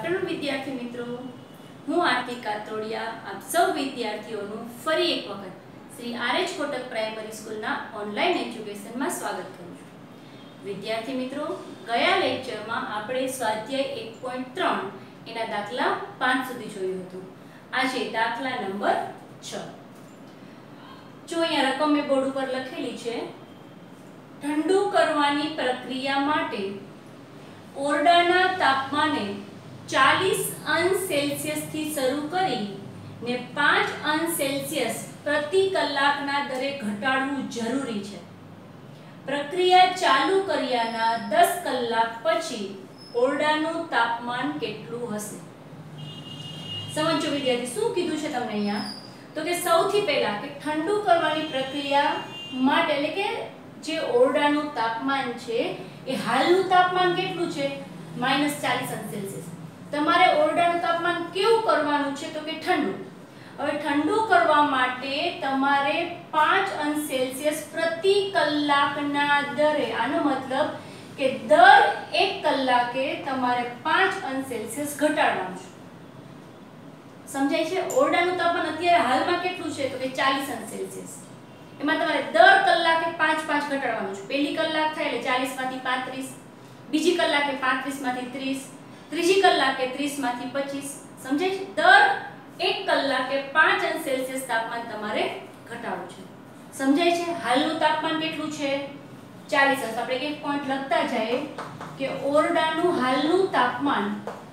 Afternoon विद्यार्थी मित्रों, हूँ आरती कातोड़िया आप सौ विद्यार्थीओनुं फरी एक वखत श्री आर.एच. कोटक प्राइमरी स्कूलना ऑनलाइन एज्युकेशन में स्वागत करूँ छूं। विद्यार्थी मित्रों, गया लेक्चर में आपणे स्वाध्याय 1.3 एना दाखला 5 सुधी जोयुं हतुं। आजे दाखला नंबर 6। जो अहींया रकम मैं बोर्ड पर लखेली छे, ठंडू करवानी प्रक्रिया माटे ओरडाना तापमाने 40 अंश सेल्सियस थी शरू करी ने 5 अंश सेल्सियस प्रति कलाकना दरे घटाडવું जरूरी छे। प्रक्रिया चालू कर्याना 10 कलाक पछी ओरडानुं तापमान केटલું हशे? समझो विद्यार्थी, शुं कीधुं छे तमने अहींया? तो के सौथी पहेला के ठंडू करवानी प्रक्रिया माटे એટલે કે જે ઓરડાનું તાપમાન છે એ હાલનું તાપમાન કેટલું છે? -40 અંશ સેલ્સિયસ। તમારે ઓરડાનું તાપમાન કેવું કરવાનું છે? તો કે ઠંડુ। હવે ઠંડુ કરવા માટે તમારે 5 અંશ સેલ્સિયસ પ્રતિ કલાકના દરે, આનો મતલબ કે દર 1 કલાકે તમારે 5 અંશ સેલ્સિયસ ઘટાડવાનું છે। સમજાય છે? ઓરડાનું તાપમાન અત્યારે હાલમાં કેટલું છે? તો કે 40 અંશ સેલ્સિયસ। એમાં તમારે દર કલાકે 5 ઘટાડવાનું છે। પહેલી કલાક થાય એટલે 40 માંથી 35, બીજી કલાકે 35 માંથી 30, ત્રીજી કલાકે 30 માંથી 25। સમજાય છે? દર 1 કલાકે 5 અંશ સેલ્સિયસ તાપમાન તમારે ઘટાડવું છે। સમજાય છે? હાલનું તાપમાન કેટલું છે? 40 અંશ। આપણે એક પોઈન્ટ લખતા જાય કે ઓરડાનું હાલનું તાપમાન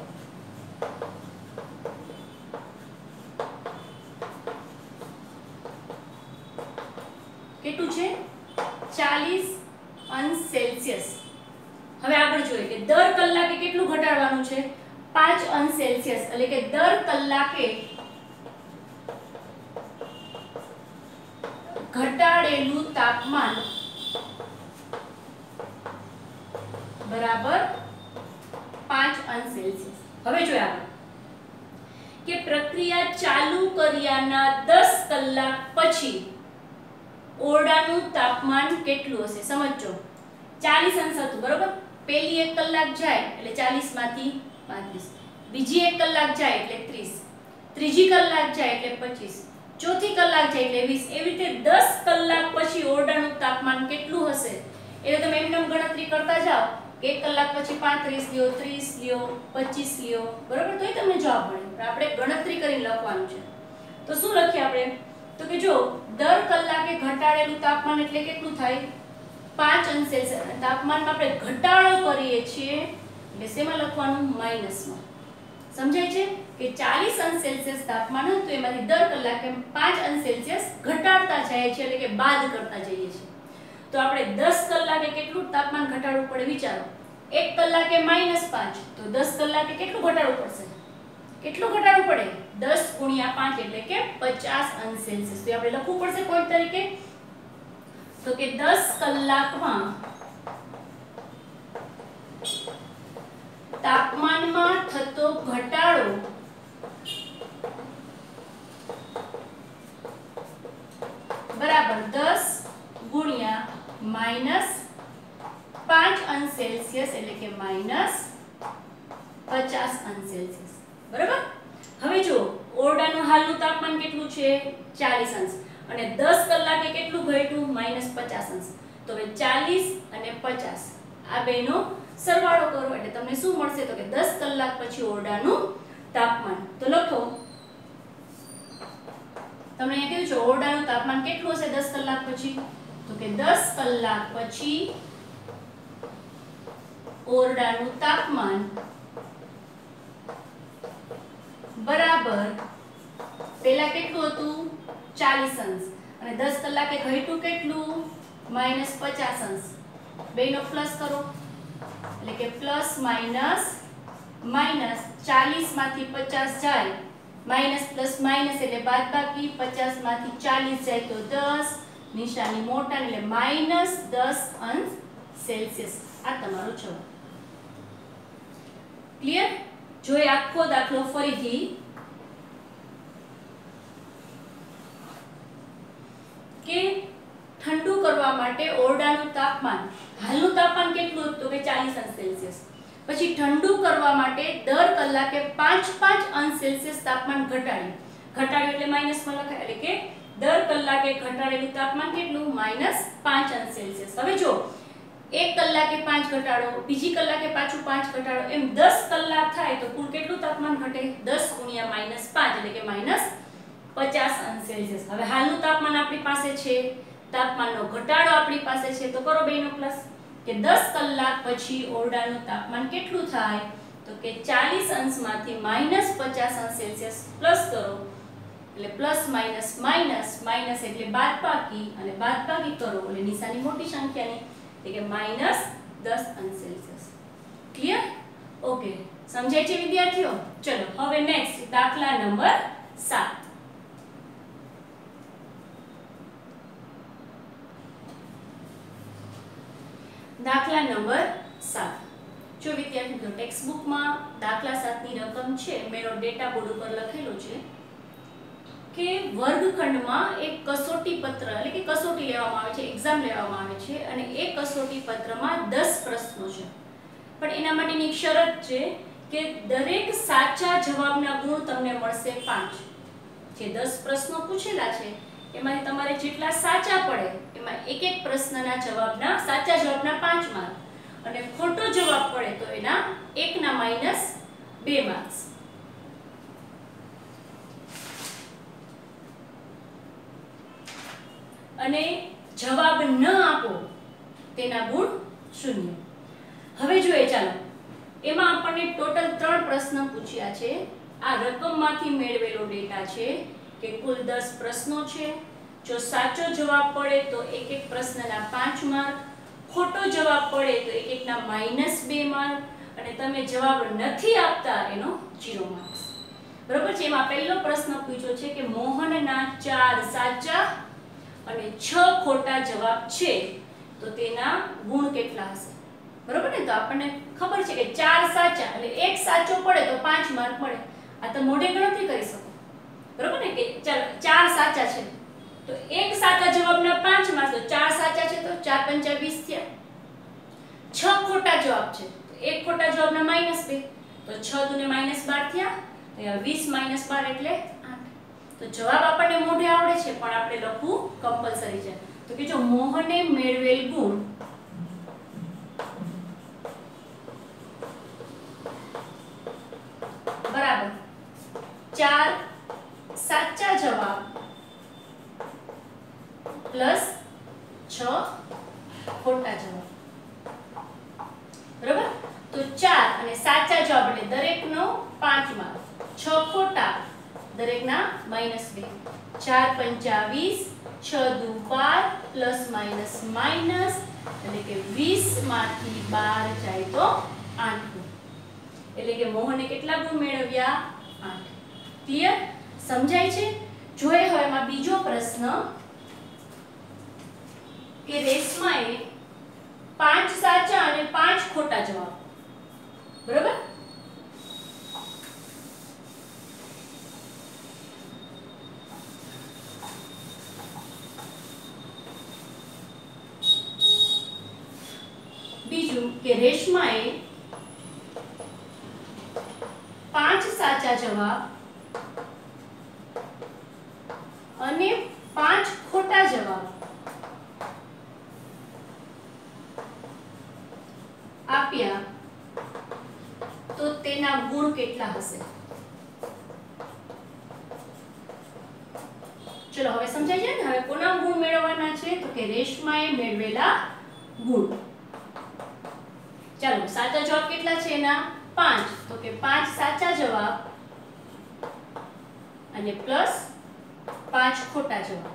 કેટલું છે? 40 અંશ સેલ્સિયસ। હવે આગળ જોઈએ કે દર કલાકે કેટલું ઘટાડવાનું છે? 5 અંશ સેલ્સિયસ। એટલે કે દર કલાકે ઘટાડેલું તાપમાન બરાબર 5 અંશ સેલ્સિયસ। હવે જોઈએ આગળ કે પ્રક્રિયા ચાલુ કર્યાના 10 કલાક પછી ઓરડાનું તાપમાન કેટલું હશે? સમજો, 40 અંશ હતું બરોબર। પહેલી 1 કલાક જાય એટલે 40 માંથી 35, બીજી 1 કલાક જાય એટલે 30, ત્રીજી કલાક જાય એટલે 25, ચોથી કલાક જાય એટલે 20। એવી રીતે 10 કલાક પછી ઓરડાનું તાપમાન કેટલું હશે? એટલે તમે એમનેમ ગણતરી કરતા જાઓ કે 1 કલાક પછી 35 લ્યો, 30 લ્યો, 25 લ્યો બરોબર, તોય તમને જવાબ મળે। આપણે ગણતરી કરીને લખવાનું છે। તો શું લખીએ આપણે? તો કે જો દર કલાકે ઘટાડેલું તાપમાન એટલે કેટલું થાય? 5 અંશ સેલ્સિયસ। તાપમાનમાં આપણે ઘટાડો કરીએ છીએ એટલે શેમાં લખવાનું? માઈનસમાં। સમજાય છે કે 40 અંશ સેલ્સિયસ તાપમાન હોય તો એમાંથી દર કલાકે 5 અંશ સેલ્સિયસ ઘટાડતા જાય છે, એટલે કે બાદ કરતા જઈએ છીએ। તો આપણે 10 કલાકે કેટલું તાપમાન ઘટાડવું પડે વિચારો। 1 કલાકે -5 તો 10 કલાકે કેટલું ઘટાડવું પડશે? કેટલું ઘટાડવું પડે? 10 × 5 એટલે કે 50 અંશ સેલ્સિયસ। તો આપણે લખવું પડશે પોઈન્ટ તરીકે તો કે 10 કલાકમાં તાપમાનમાં થતો ઘટાડો બરાબર 10 × -5 અંશ સેલ્સિયસ એટલે કે -50 અંશ સેલ્સિયસ બરાબર। હવે જો ઓરડાનું હાલનું તાપમાન કેટલું છે? 40 અંશ અને 10 કલાકે કેટલું ઘટ્યું? -50 અંશ। તો હવે 40 અને 50 આ બેનો સરવાળો કરો એટલે તમને શું મળશે? તો કે 10 કલાક પછી ઓરડાનું તાપમાન। તો લખો, તમને અહીંયા કીધું છે ઓરડાનું તાપમાન કેટલું હશે 10 કલાક પછી? તો કે 10 કલાક પછી ઓરડાનું તાપમાન બરાબર પહેલા કેટલું હતું? 40 અંશ અને 10 કલાકે ઘટ્યું કેટલું? -50 અંશ। બેનો પ્લસ કરો એટલે કે પ્લસ માઈનસ માઈનસ 40 માંથી 50 જાય, માઈનસ પ્લસ માઈનસ એટલે બાદબાકી, 50 માંથી 40 જાય તો 10, નિશાની મોટા એટલે -10 અંશ સેલ્સિયસ। આ તમારો જવાબ। ક્લિયર? જોઈએ આખો દાખલો ફરીથી કે ઠંડુ કરવા માટે ઓરડાનું તાપમાન, હાલનું તાપમાન કેટલું હતું? તો કે 40 અંશ સેલ્સિયસ। પછી ઠંડુ કરવા માટે દર કલાકે 5 અંશ સેલ્સિયસ તાપમાન ઘટાડ્યું એટલે માઈનસમાં લખાય, એટલે કે દર કલાકે ઘટાડેલું તાપમાન કેટલું? -5 અંશ સેલ્સિયસ. હવે જો એક કલાકે 5 ઘટાડો, બીજી કલાકે પાછું 5 ઘટાડો, એમ 10 કલાક થાય તો કુલ કેટલું તાપમાન ઘટે? 10 × -5 એટલે કે -50 અંશ સેલ્સિયસ. હવે હાલનું તાપમાન આપણી પાસે છે, તાપમાનનો ઘટાડો આપણી પાસે છે, તો કરો બેનો પ્લસ કે 10 કલાક પછી ઓરડાનું તાપમાન કેટલું થાય? તો કે 40 અંશમાંથી -50 અંશ સેલ્સિયસ પ્લસ કરો એટલે પ્લસ માઈનસ માઈનસ માઈનસ એટલે બાદબાકી, અને બાદબાકી કરો એટલે નિશાની મોટી સંખ્યાની એટલે કે -10 અંશ સેલ્સિયસ. ક્લિયર? ઓકે, સમજાય છે વિદ્યાર્થીઓ? ચલો હવે નેક્સ્ટ દાખલા નંબર 7. દાખલા નંબર 7. જો વિદ્યાર્થીઓ ટેક્સ્ટ બુકમાં દાખલા 7 ની રકમ છે, મેનો ડેટા બોર્ડ ઉપર લખેલો છે કે વર્ગખંડમાં એક કસોટી પત્ર એટલે કે કસોટી લેવામાં આવે છે, એક્ઝામ લેવામાં આવે છે, અને એ કસોટી પત્રમાં 10 પ્રશ્નો છે. પણ એના માટેની એક શરત છે કે દરેક સાચા જવાબના ગુણ તમને મળશે 5. જે 10 પ્રશ્નો પૂછેલા છે એમાંથી તમારે જેટલા સાચા પડે એમાં એક એક પ્રશ્નના જવાબના સાચા જવાબના 5 માર્ક, અને ખોટો જવાબ પડે તો એના 1 ના -2 માર્ક્સ. અને જવાબ ન આપો તેના ગુણ 0. હવે જોઈએ, ચાલો એમાં આપણને ટોટલ 3 પ્રશ્ન પૂછ્યા છે. આ રકમમાંથી મેળવેલો ડેટા છે કે કુલ 10 પ્રશ્નો છે. જો સાચો જવાબ પડે તો એક એક પ્રશ્નના 5 માર્ક, ખોટો જવાબ પડે તો એક એકના -2 માર્ક, અને તમે જવાબ નથી આપતા એનો 0 માર્ક્સ. બરોબર છે? એમાં પહેલો પ્રશ્ન પૂછ્યો છે કે મોહનના 4 સાચા અને 6 ખોટા જવાબ છે તો તેના ગુણ કેટલા હશે? બરોબર ને? તો આપણને ખબર છે કે 4 સાચા એટલે એક સાચો પડે તો 5 માર્ક મળે. આ તો મોઢે ગણતરી કરી શકો. બરોબર ને? કે ચાલો 4 સાચા છે તો એક સાચા જવાબના 5 માર્ક, તો 4 સાચા છે તો 4 × 5 = 20 થયા. 6 ખોટા જવાબ છે તો એક ખોટા જવાબના -2 તો 6 × 2 = -12 થયા. તો 20 - 12 એટલે 8. તો જવાબ આપણને મોઢે આવડે છે પણ આપણે લખવું કમ્પલસરી છે. તો કે જો મોહને મેળવેલ ગુણ બરાબર 4 સાચા જવાબ પ્લસ 6 ખોટા જવાબ. બરાબર? તો 4 અને સાચા જવાબ એટલે દરેકનો 5 માર્ક, 6 ખોટા દરેકના -2. 4 × 5 = 20, 6 × 2 = 12 પ્લસ માઈનસ માઈનસ એટલે કે 20 માંથી 12 જાય તો 8 ગુણ. એટલે કે મોહને કેટલા ગુણ મેળવ્યા? 8. ક્લિયર? સમજાય છે? જોઈએ હવે એમાં બીજો પ્રશ્ન કે રેશમાએ 5 સાચા અને 5 ખોટા જવાબ. બરાબર? બીજું કે રેશમાએ 5 સાચા જવાબ અને 5 ખોટા જવાબ આપ્યા તો તેના ગુણ કેટલા હશે? ચલો હવે સમજાય છે ને? હવે કોના ગુણ મેળવવાના છે? તો કે રેશમાએ મેળવેલા ગુણ. ચાલો સાચા જવાબ કેટલા છે એના? 5. તો કે 5 સાચા જવાબ અને પ્લસ 5 ખોટા જવાબ.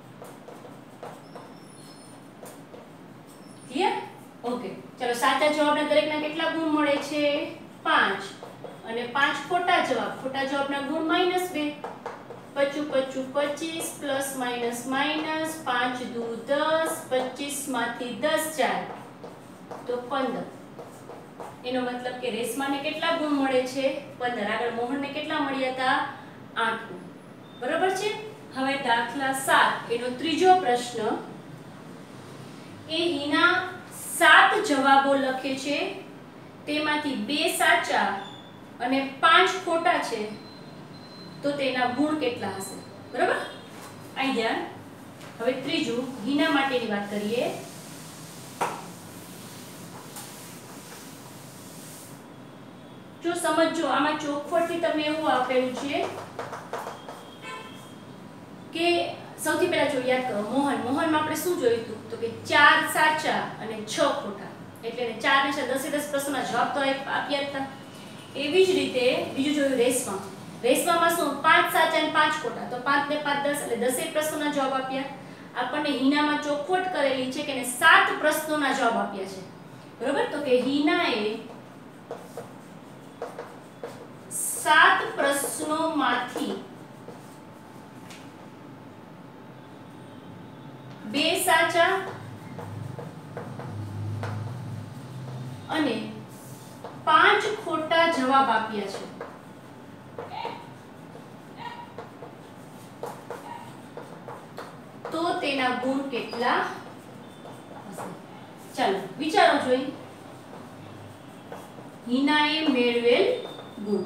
ક્લિયર? ઓકે, ચલો સાચા જવાબના દરેકના કેટલા ગુણ મળે છે? 5. અને 5 ખોટા જવાબના ગુણ -2. 25 × 25 પ્લસ માઈનસ માઈનસ 5 × 2 = 10, 25 માંથી 10 જાય તો 15. એનો મતલબ કે રેશમાને કેટલા ગુણ મળે છે? 15. આગળ મોહનને કેટલા મળ્યા હતા? 8 ગુણ. બરાબર છે? હવે દાખલા 7 એનો ત્રીજો પ્રશ્ન કે હિના 7 જવાબો લખે છે તેમાંથી 2 સાચા અને 5 ખોટા છે તો તેના ગુણ કેટલા હશે? બરાબર, અહીં ધ્યાન. હવે ત્રીજું હિના માટેની વાત કરીએ. જો સમજો, આમાં ચોખવટથી તમને એવું આપેલું છે કે સૌથી પહેલા જો યાદ કરો, મોહનમાં આપણે શું જોયું હતું? તો કે 4 સાચા અને 6 ખોટા, એટલે 4 ને 6 10 પ્રશ્નોના જવાબ તો આપ્યા હતા. એવી જ રીતે બીજું જોયું રેશમામાં શું 5 સાચા અને 5 ખોટા, તો 5 ને 5 10 એટલે 10 પ્રશ્નોના જવાબ આપ્યા. આપણને હિનામાં ચોખવટ કરેલી છે કે એને 7 પ્રશ્નોના જવાબ આપ્યા છે. બરોબર, તો કે હિનાએ 7 પ્રશ્નોમાંથી 2 સાચા અને 5 ખોટા જવાબ આપ્યા છે. તો તેના ગુણ કેટલા હશે? ચાલો વિચારો જોઈ. હિનાએ મેળવેલ ગુણ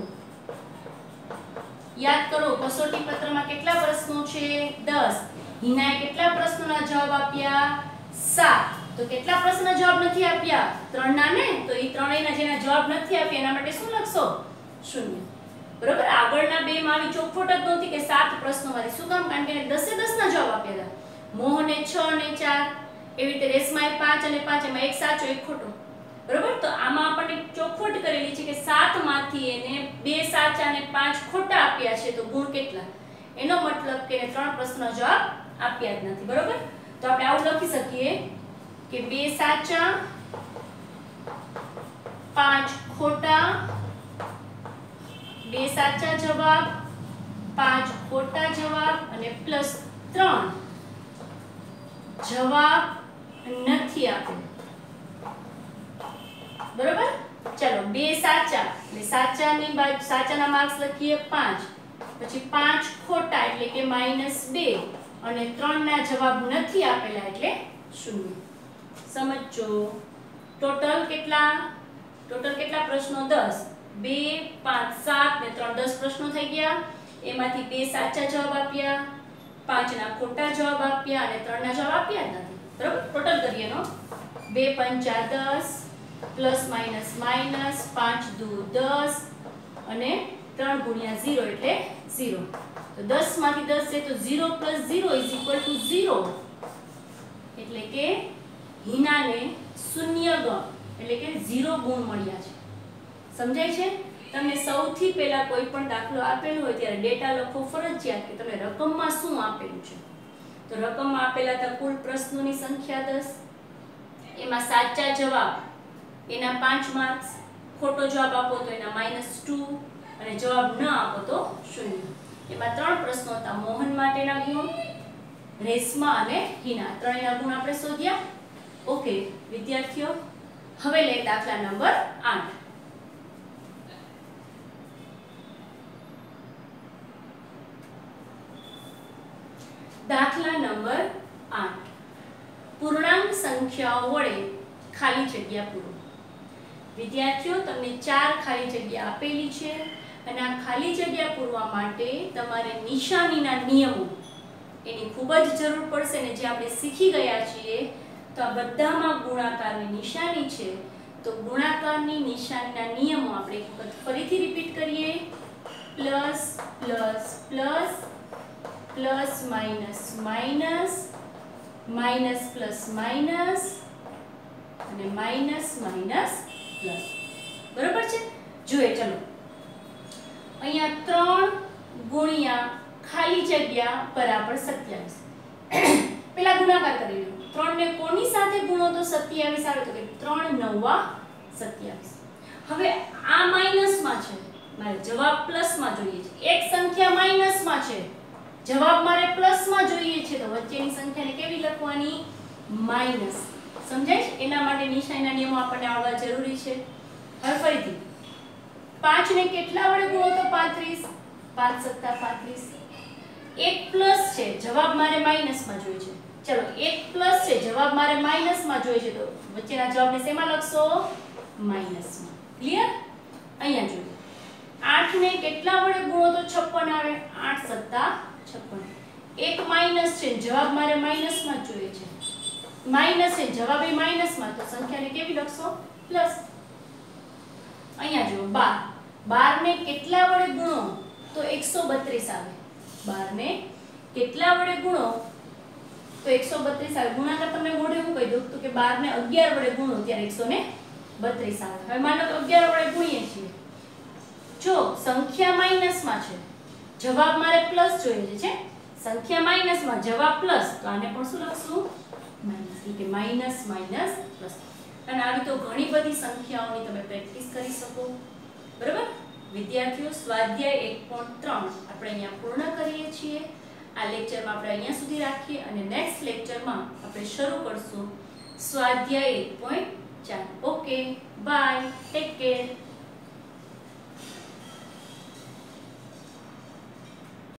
યાદ કરો. કસોટી પત્રમાં કેટલા પ્રશ્નો છે? 10. હિનાએ કેટલા પ્રશ્નોના જવાબ આપ્યા? 7. તો કેટલા પ્રશ્નોના જવાબ નથી આપ્યા? 3 ના ને, તો એ ત્રણેયના જેના જવાબ નથી આપ્યા એના માટે શું લખશો? 0. બરોબર, આગળના બે માં આવી ચોખવટ જ નહોતી કે 7 પ્રશ્નોમાંથી. શું કામ? કારણ કે એને 10 એ 10 ના જવાબ આપ્યા હતા. મોહને 6 અને 4, એવી રીતે રેશમાએ 5 અને 5, એમાં એક સાચો એક ખોટો. બરોબર, તો આમાં આપણને ચોખવટ કરેલી છે કે 7 માંથી એને 2 સાચા અને 5 ખોટા આપ્યા છે, તો ગુણ કેટલા? એનો મતલબ કે એને 3 પ્રશ્નનો જવાબ આપ્યા જ નથી. બરોબર, તો આપણે આવું લખી શકીએ કે 2 સાચા 5 ખોટા, 2 સાચા જવાબ 5 ખોટા જવાબ અને પ્લસ 3 જવાબ નથી આપેલ. બરોબર, ચલો 2 સાચા એટલે સાચાની બાજુ સાચાના માર્ક્સ લખીએ 5, પછી 5 ખોટા એટલે કે -2 અને 3 ના જવાબ નથી આપેલા એટલે 0. સમજો. ટોટલ કેટલા પ્રશ્નો? 10. 2 5 7 ને 3 10 પ્રશ્નો થઈ ગયા. એમાંથી 2 સાચા જવાબ આપ્યા, 5 ના ખોટા જવાબ આપ્યા અને 3 ના જવાબ આપ્યા જ નથી. બરોબર, ટોટલ કરીએ નો 2 5 10 પ્લસ માઈનસ માઈનસ 5 દુ 10 અને 3 ગુણ્યા 0 એટલે 0. તો 10 માંથી 10 છે તો 0 + 0 = 0. એટલે કે હિનાને 0 ગણ એટલે કે 0 ગુણ મળ્યા છે. સમજાય છે? તમને સૌથી પહેલા કોઈ પણ દાખલો આપેલો હોય ત્યારે ડેટા લખો ફરજિયાત કે તમે રકમમાં શું આપેલું છે. તો રકમમાં આપેલા હતા કુલ પ્રશ્નોની સંખ્યા 10, એમાં સાચા જવાબ એના 5 માર્ક્સ, ખોટો જવાબ આપો તો એના -2 અને જવાબ ન આપો તો 0. એમાં 3 પ્રશ્નો હતા. મોહન માટેના ગુણ, રેશમા અને હિના, ત્રણેયના ગુણ આપણે શોધ્યા. ઓકે વિદ્યાર્થીઓ, હવે લે દાખલા નંબર 8. દાખલા નંબર 8. પૂર્ણાંક સંખ્યાઓ વડે ખાલી જગ્યા પૂરો. વિદ્યાર્થીઓ, તમને 4 ખાલી જગ્યા આપેલી છે અને આ ખાલી જગ્યા પૂરવા માટે તમારે નિશાનીના નિયમો એની ખૂબ જ જરૂર પડશે ને જે આપણે શીખી ગયા છીએ. તો આ બધામાં ગુણાકારની નિશાની છે, તો ગુણાકારની નિશાનીના નિયમો આપણે એક વખત ફરીથી રિપીટ કરીએ. Plus plus plus, plus minus minus, minus plus minus અને માઈનસ માઈનસ પ્લસ. બરોબર છે? જોઈએ ચલો. અહીંયા 3 ગુણ્યા ખાલી જગ્યા બરાબર 27. પેલા ગુણાકાર કરી લો. 3 ને કોની સાથે ગુણો તો 27 આવે? તો કે 3 9 27. હવે આ માઈનસમાં છે, મારે જવાબ પ્લસમાં જોઈએ છે. એક સંખ્યા માઈનસમાં છે, જવાબ મારે પ્લસમાં જોઈએ છે, તો વચ્ચેની સંખ્યાને કેવી લખવાની? માઈનસ. સમજાય છે? એના માટે નિશાનીના નિયમો આપણને આવડવા જરૂરી છે. હવે ફરીથી 5 ને કેટલા વડે ગુણો તો 35, 5 + 35. એક પ્લસ છે, જવાબ મારે માઈનસમાં જોઈએ છે. ચલો એક પ્લસ છે, જવાબ મારે માઈનસમાં જોઈએ છે, તો વચ્ચેના જવાબને શેમાં લખશો? માઈનસમાં. ક્લિયર? અહીંયા જોઈએ 8 ને કેટલા વડે ગુણો તો 56 આવે, 8 સત્તા 56. એક માઈનસ છે, જવાબ મારે માઈનસ માં જ જોઈએ છે, માઈનસ છે, જવાબ એ માઈનસ માં, તો સંખ્યાને કેવી લખશો? પ્લસ. અહીંયા જુઓ 12 ને કેટલા વડે ગુણો તો 132 આવે, 12 ને કેટલા વડે ગુણો તો 132 આવે. ગુણાકાર તમને મોઢે હું કહી દઉં તો કે 12 ને 11 વડે ગુણો ત્યારે 132 આવે. હવે માનો કે 11 વડે ગુણીએ છીએ, જો સંખ્યા માઈનસ માં છે, જવાબ મારે પ્લસ જોઈએ છે, સંખ્યા માઈનસ માં જવાબ પ્લસ, તો આને પણ શું લખશું? માઈનસ. એટલે કે માઈનસ માઈનસ પ્લસ. અને આવી તો ઘણી બધી સંખ્યાઓની તમે પ્રેક્ટિસ કરી શકો. બરાબર વિદ્યાર્થીઓ, સ્વાધ્યાય 1.3 આપણે અહીંયા પૂર્ણ કરીએ છીએ. આ લેક્ચરમાં આપણે અહીંયા સુધી રાખીએ અને નેક્સ્ટ લેક્ચરમાં આપણે શરૂ કરશું સ્વાધ્યાય 1.4. Okay, bye, take care.